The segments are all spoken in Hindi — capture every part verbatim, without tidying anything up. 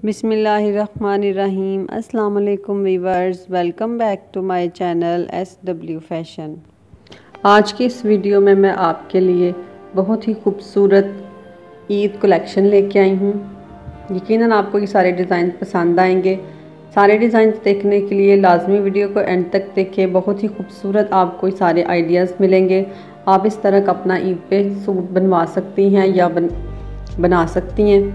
बिस्मिल्लाहिर्रहमानिर्रहीम। अस्सलाम वालेकुम viewers, welcome back to my channel S W fashion. आज की इस वीडियो में मैं आपके लिए बहुत ही खूबसूरत ईद कलेक्शन लेके आई हूँ। यकीनन आपको ये सारे डिज़ाइन पसंद आएंगे। सारे डिज़ाइन देखने के लिए लाजमी वीडियो को एंड तक देखें। बहुत ही खूबसूरत आपको ये सारे आइडियाज़ मिलेंगे। आप इस तरह का अपना ईद पे सूट बनवा सकती हैं या बन, बना सकती हैं।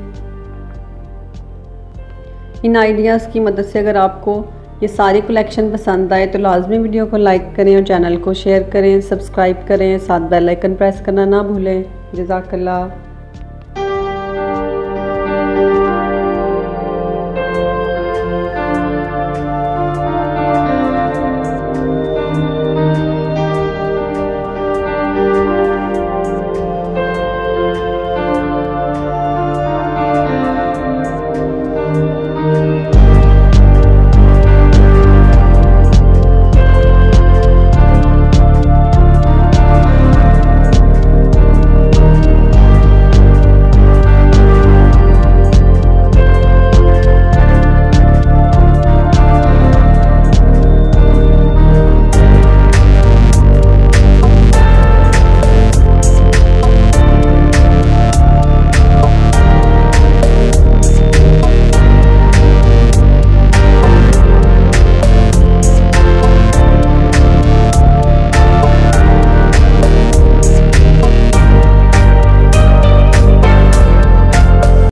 इन आइडियाज़ की मदद से अगर आपको ये सारी कलेक्शन पसंद आए तो लाजमी वीडियो को लाइक करें और चैनल को शेयर करें, सब्सक्राइब करें, साथ बेल आइकन प्रेस करना ना भूलें। जज़ाकल्लाह।